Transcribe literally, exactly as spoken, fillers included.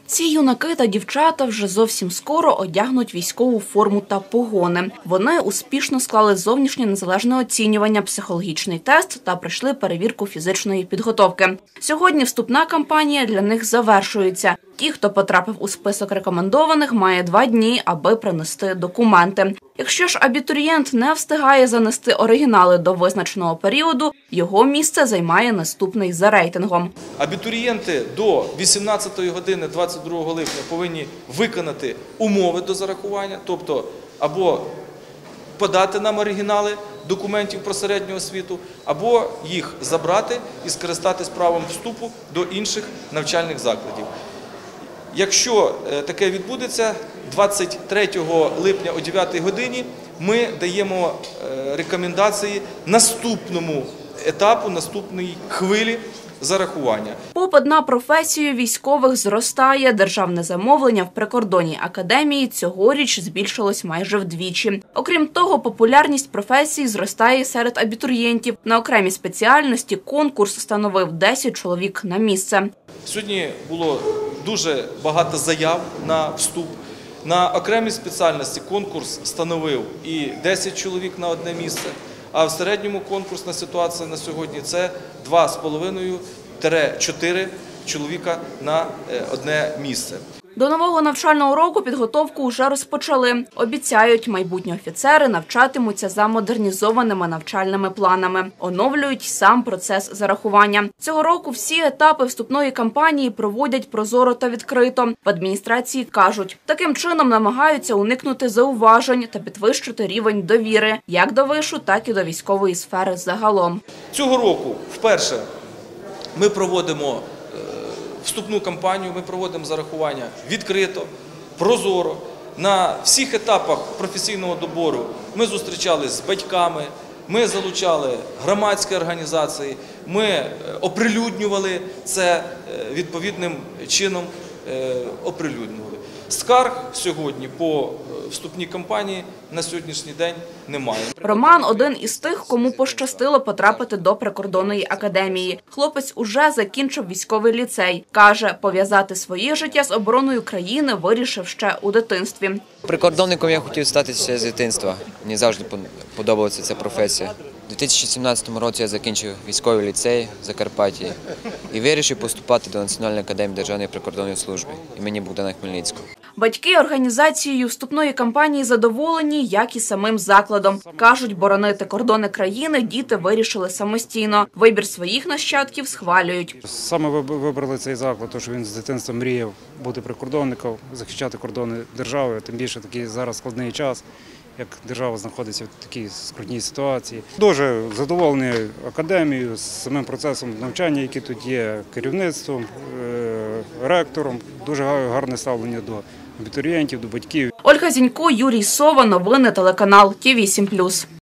Ці юнаки та дівчата вже зовсім скоро одягнуть військову форму та погони. Вони успішно склали зовнішнє незалежне оцінювання, психологічний тест та пройшли перевірку фізичної підготовки. Сьогодні вступна кампанія для них завершується. Ті, хто потрапив у список рекомендованих, має два дні, аби принести документи. Якщо ж абітурієнт не встигає занести оригінали до визначеного періоду, його місце займає наступний за рейтингом. Абітурієнти до вісімнадцятої години двадцять другого липня повинні виконати умови до зарахування, тобто або подати нам оригінали документів про середню освіту, або їх забрати і скористатись правом вступу до інших навчальних закладів. Якщо таке відбудеться, двадцять третього липня о дев'ятій годині ми даємо рекомендації наступному етапу, наступній хвилі зарахування. Попит на професію військових зростає. Державне замовлення в прикордонній академії цьогоріч збільшилось майже вдвічі. Окрім того, популярність професії зростає серед абітурієнтів. На окремі спеціальності конкурс становив десять чоловік на місце. Сьогодні було дуже багато заяв на вступ. На окремі спеціальності конкурс становив і десять чоловік на одне місце, а в середньому конкурсна ситуація на сьогодні – це два з половиною - чотири чоловіка на одне місце. До нового навчального року підготовку вже розпочали. Обіцяють, майбутні офіцери навчатимуться за модернізованими навчальними планами. Оновлюють сам процес зарахування. Цього року всі етапи вступної кампанії проводять прозоро та відкрито. В адміністрації кажуть, таким чином намагаються уникнути зауважень та підвищити рівень довіри як до вишу, так і до військової сфери загалом. Цього року вперше ми проводимо вступну кампанію, ми проводимо зарахування відкрито, прозоро. На всіх етапах професійного добору ми зустрічалися з батьками, ми залучали громадські організації, ми оприлюднювали це відповідним чином, оприлюднювали. Скарг сьогодні по вступній кампанії на сьогоднішній день немає. Роман – один із тих, кому пощастило потрапити до прикордонної академії. Хлопець уже закінчив військовий ліцей. Каже, пов'язати своє життя з обороною країни вирішив ще у дитинстві. Прикордонником я хотів стати ще з дитинства. Мені завжди подобалася ця професія. У дві тисячі сімнадцятому році я закінчив військовий ліцей в Закарпатті і вирішив поступати до Національної академії Державної прикордонної служби імені Богдана Хмельницького. Батьки організацією вступної кампанії задоволені, як і самим закладом. Кажуть, боронити кордони країни діти вирішили самостійно. Вибір своїх нащадків схвалюють. Саме вибрали цей заклад, тому що він з дитинства мріяв бути прикордонником, захищати кордони держави, тим більше такий зараз складний час, як держава знаходиться в такій скрутній ситуації. Дуже задоволений академією, самим процесом навчання, який тут є, керівництвом, ректором. Дуже гарне ставлення до абітурієнтів, до батьків. Ольга Зінько, Юрій Сова. Новини телеканал Ті вісім плюс.